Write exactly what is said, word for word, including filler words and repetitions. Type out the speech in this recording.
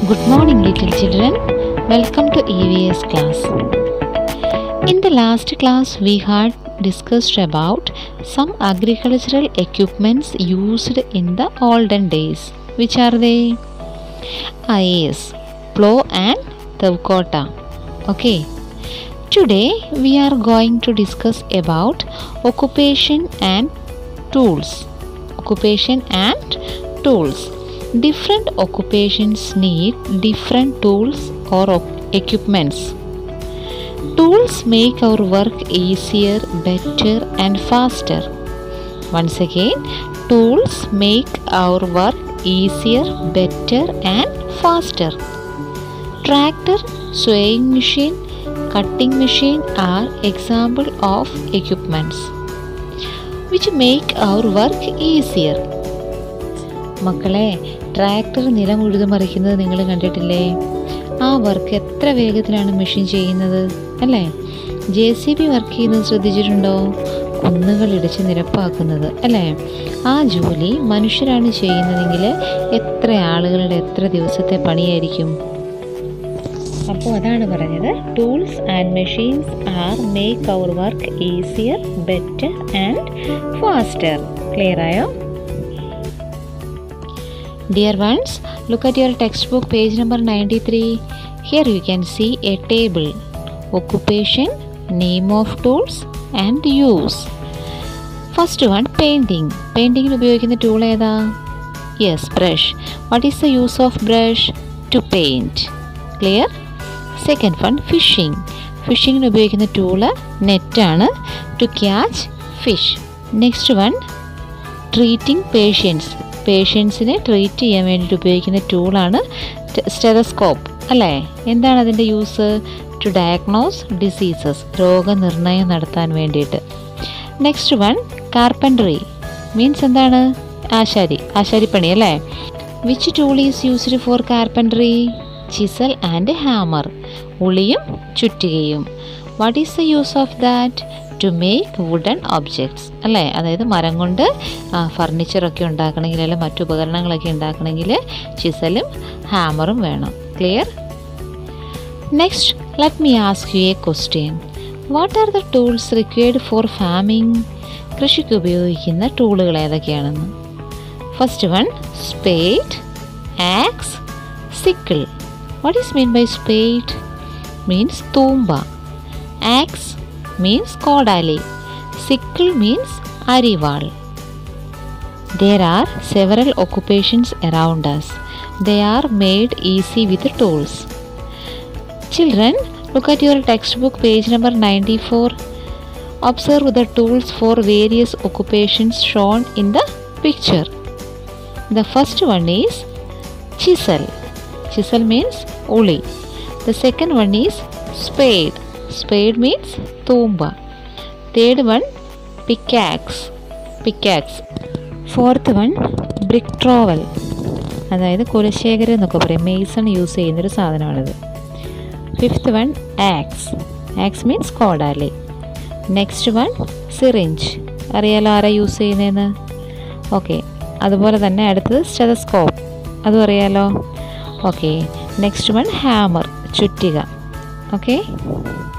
Good morning, little children. Welcome to E V S class. In the last class, we had discussed about some agricultural equipments used in the olden days. Which are they? Ah, yes, plow and tavkota. Okay. Today, we are going to discuss about occupation and tools. Occupation and tools. Different occupations need different tools or equipments. Tools make our work easier, better and faster. Once again, tools make our work easier, better and faster. Tractor, sewing machine, cutting machine are example of equipments which make our work easier. മക്കളെ, tractor നിലം ഉഴുതു മറിക്കുന്നത് നിങ്ങൾ കണ്ടിട്ടില്ലേ? ആ work എത്ര വേഗത്തിലാണ് machine ചെയ്യുന്നത് അല്ലേ? ജെ സി ബി വർക്ക് ചെയ്യുന്നത് ശ്രദ്ധിച്ചിട്ടുണ്ടോ? കുന്നുകൾ ഇടിച്ച് നിരപ്പാക്കുന്നത് അല്ലേ? ആ ജോലി മനുഷ്യരാണ് ചെയ്യുന്നതെങ്കിൽ എത്ര ആളുകളുടെ എത്ര ദിവസത്തെ പണിയായിരിക്കും? അപ്പോൾ അതാണ് പറഞ്ഞത്, tools and machines are make our work easier, better and faster. Clear ആയോ? Dear ones, look at your textbook page number ninety-three. Here you can see a table. Occupation, name of tools and use. First one, painting. Painting ന് ഉപയോഗിക്കുന്ന tool ഏതാ? Yes, brush. What is the use of brush? To paint. Clear? Second one, fishing. Fishing ന് ഉപയോഗിക്കുന്ന tool net ആണ്. To catch fish. Next one, treating patients. പേഷ്യൻസിനെ treat ചെയ്യാൻ വേണ്ടിയിട്ട് ഉപയോഗിക്കുന്ന ടൂളാണ് സ്റ്റെതസ്കോപ്പ് അല്ലേ? എന്താണ് അതിൻ്റെ യൂസ്? ടു ഡയഗ്നോസ് ഡിസീസസ്, രോഗനിർണയം നടത്താൻ വേണ്ടിയിട്ട്. നെക്സ്റ്റ് വൺ, കാർപ്പൻട്രി മീൻസ് എന്താണ്? ആശാരി, ആശാരിപ്പണി അല്ലേ? Which tool is used for carpentry? Chisel and hammer, ഉളിയും ചുറ്റികയും. What is the use of that? To make wooden objects അല്ലേ? അതായത് മരം കൊണ്ട് ഫർണിച്ചറൊക്കെ ഉണ്ടാക്കണമെങ്കിൽ അല്ലെങ്കിൽ മറ്റു ഉപകരണങ്ങളൊക്കെ ഉണ്ടാക്കണമെങ്കിൽ ചിസലും ഹാമറും വേണം. Clear? Next, let me ask you a question. What are the tools required for farming? കൃഷിക്ക് ഉപയോഗിക്കുന്ന ടൂളുകൾ ഏതൊക്കെയാണെന്ന്. First one, spade, axe, sickle. What is mean by spade? Means തൂമ്പ. Axe means kodali. Sickle means arival. There are several occupations around us. They are made easy with tools. Children, look at your textbook page number ninety-four. Observe the tools for various occupations shown in the picture. The first one is chisel. Chisel means uli. The second one is spade. Spade means തൂമ്പ. Third one, pickaxe. Pickaxe. Fourth one, brick trowel. അതായത് കുലശേഖരം എന്നൊക്കെ പറയും, mason use ചെയ്യുന്നൊരു സാധനമാണിത്. Fifth one, axe. Axe means കോടാലി. Next one, syringe. അറിയാലോ ആരാ use ചെയ്യുന്നതെന്ന്? ഓക്കെ. അതുപോലെ തന്നെ അടുത്തത് സ്റ്റെതസ്കോപ്പ്, അതും അറിയാലോ. ഓക്കെ. നെക്സ്റ്റ് വൺ, ഹാമർ, ചുറ്റിക. ഓക്കെ.